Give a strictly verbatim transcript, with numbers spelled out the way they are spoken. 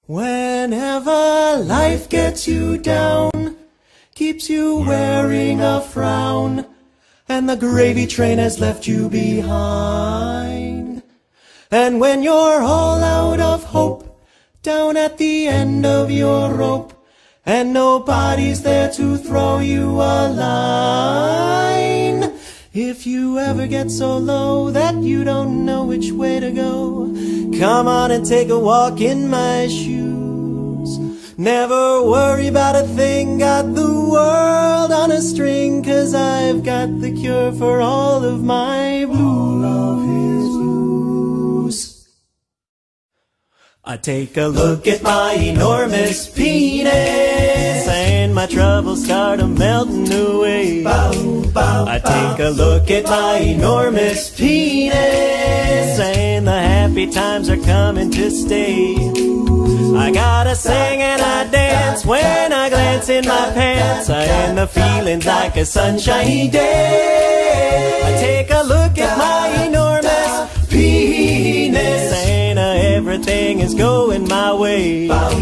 Whenever life gets you down, keeps you wearing a frown, and the gravy train has left you behind, and when you're all out of hope, down at the end of your rope, and nobody's there to throw you a line, if you ever get so low that you don't know which way to go, come on and take a walk in my shoes. Never worry about a thing, got the world on a string, 'cause I've got the cure for all of my blues. All of his blues. I take a look at my enormous penis, and my troubles start a melting away. Bow, bow, I take a look at my enormous penis, and the happy times are coming to stay. I gotta sing and I dance when I glance in my pants, and the feeling's like a sunshiny day. I take a look at my enormous penis, and uh, everything is going my way.